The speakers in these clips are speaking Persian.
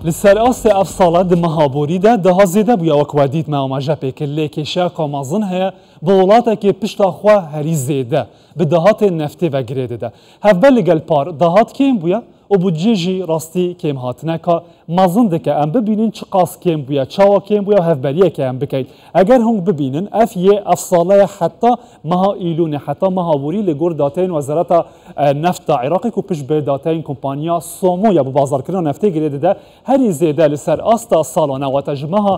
لسر آست افصاله ده مهابوری ده زیده بویا وکودید ما ماجا پیکل کشا کامازن هیا بولاتا که پشت خوا هری زیده به دهات نفتی و گریده ده هفبل گل پار دهات کیم بویا و بودجه راستی کیم هاتنه که مازن ده که ام ببینین چه قاس کیم بویا چاوا کیم بویا هفبلیه که ام بکید اگر هم ببینن افیه افصاله حتی مها ایلونه حتی مهابوری لگور داتین وزارت نفت عراقی که پشت به داتین کمپانیا سومو یا بازار کردن نفتی گریده ده هری زیده لسر آستا سالانه و تجمعها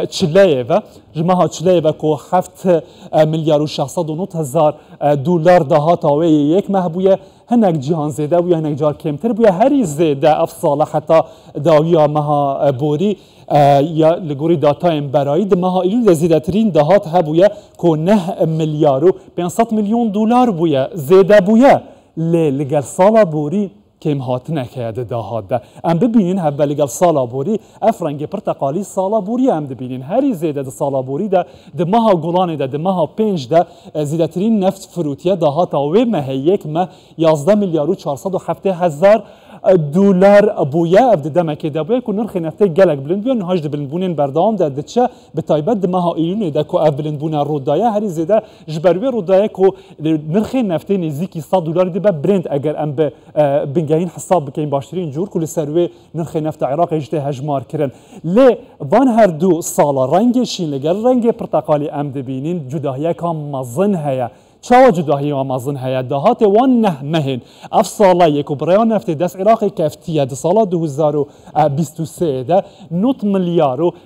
چلیه و که 7 میلیارد و 609 هزار دلار دهات آوی یک محبویه هنگ جهان زیده و هنگ جار کمتر بویا هری زیده افصاله حتی داویا مها بوری یا لگوری داتایم برای ده مها ایلو زیده ترین دهات هبویا که 9 میلیارد و 500 میلیون دلار بویا زیده بویا لگل سالا بوری کم هاتنه که دهات ده ام ببینین هبه لگل سالا بوری افرنگ پرتقالی سالا بوری ام ببینین هری زیده ده سالا بوری ده مها گلانه ده مها 5 ده زیده ترین نفت فروتیه دهات و مهیک ما 11 میلیارد و 407 هزار دلار بویا افد دمکه ده بویا که نرخ نفته گلک بلند بیان نهاج ده بلند بونین بردام ده چه به تایبت ده مها ایلونه ده که اف بلند بونه رودایه هری زیده جبروی رودایه که نرخ نفته نزدیکی 100 دلار ده برند اگر ام بنگاهین حساب بکن باشترین جور کل سروی نرخ نفت عراق اجده هجمار کرن لی وان هر دو سالا رنگ شین لگر رنگ پرتقالی ام دبینین جداهیه که مزن هیا چاو جداهی و مازن هیا دهات وان نه مهن اف سالا یک و برایان نفت دست عراقی کفتیه ده سالا 2023 ده 9 میلیارد و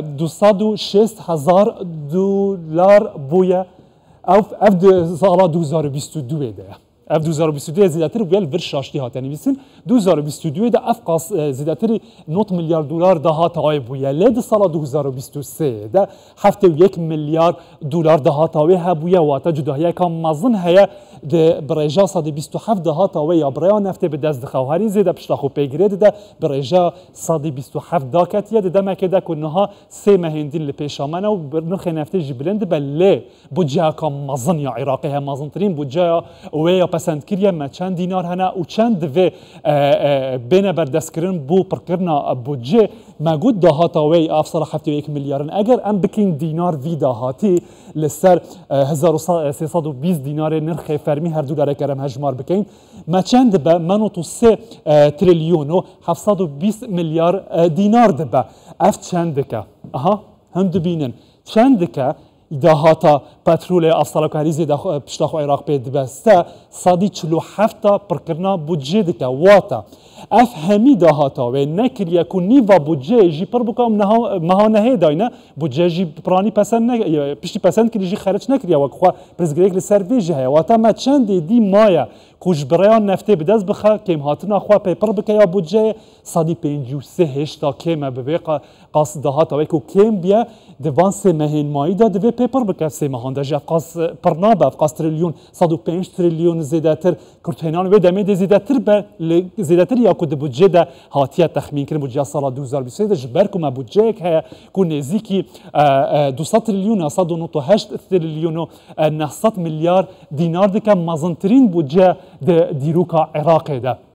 206 هزار دلار بویا اف سالا 2022 ده اف 2022 زیادتر بیل ورشاشتی هات یعنی بیسین 2022 ده اف قاس زیادتر 9 میلیارد دلار دهات آی بویا لید سال 2023 ده 7.1 میلیارد دلار دهات آی هبویا و تا جداهیه کام مازن هیا ده برایجا صد 27 دهات آی یا برای نفته به دست خوهری زیده پشتاخو پیگرید ده برایجا صد 27 داکتیه ده دمکه ده کنها سه مهندین لپیشامنه و نرخ نفته جبلند بله بودجه کام مازن یا عراقی هم مازن ترین بودجه و پسند کریه ما چند دینار هنه و چند دوی بین بردست کردن بو پرکرنا بودجه مگود دهات آوی افصال 7.1 میلیارد اگر ام بکین دینار وی دهاتی لسر 1320 دینار نرخ فرمی هر دلار کرم هجمار بکین ما چند به منو تو 3 تریلیون و 720 میلیارد دینار دبه اف چند که هم دبینن چند که دهاتا پترول افصال کاریزی ده پشتاخو عراق پید بسته صدی 47 پرکرنا بودجه دکه واتا اف همی دهاتا و نکریه که نیوا بودجه جی پر بکام مها نهی داینه بودجه جی پرانی پسند پشتی پسند کری جی خرج نکریه و که پرزگریک لسر ویجه هیا واتا ما چند دی مایا کوش برایان نفته بدست بخه کم هاتنا خوا پیپر بکه یا بودجه صدی 53 هشتا کم ببه قاس دهاتا و که کم بیا دوان سه مهین مایی دا دوی پیپر بکه سه مهان دا جا قاس پرنابه قاس تریلیون 105 تریلیون زیداتر کرتینان و دمه زیداتر به زیداتر یا کد بودجه ده هاتیه تخمین کنه بودجه سال 2023 جبر که ما بودجه که نزدیکی 200 تریلیون 198 تریلیون و 900 میلیارد دینار ده که مزنترین بودجه ده دیروکا عراق ده